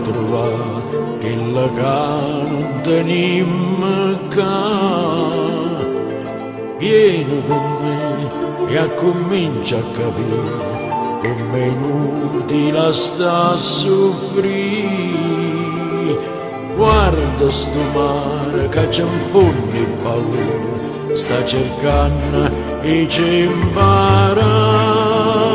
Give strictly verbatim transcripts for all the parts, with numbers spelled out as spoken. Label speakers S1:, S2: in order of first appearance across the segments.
S1: trovare quella che non tenim ca. Vieni con me e comincia a capire come è inutile sta a soffrire. Guarda sto mare che ci infonde paura, sta cercando e ci impara.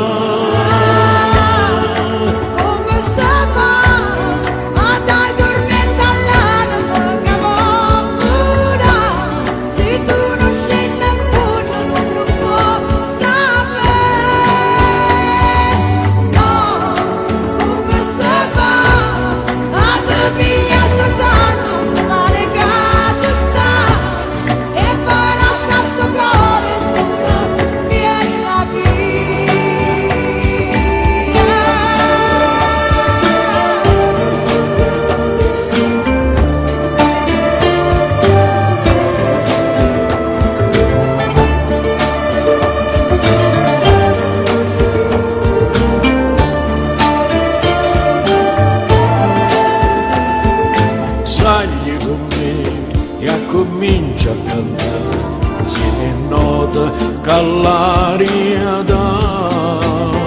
S1: Sagli con me e comincia a cantare insieme note che l'aria dà.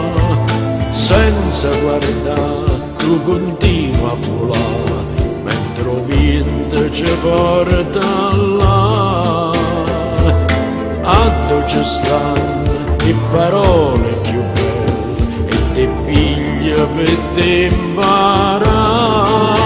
S1: Senza guardare tu continua a volare mentre il vento ci porta là. A dove ci stanno le parole più belle e te piglia per te imparare.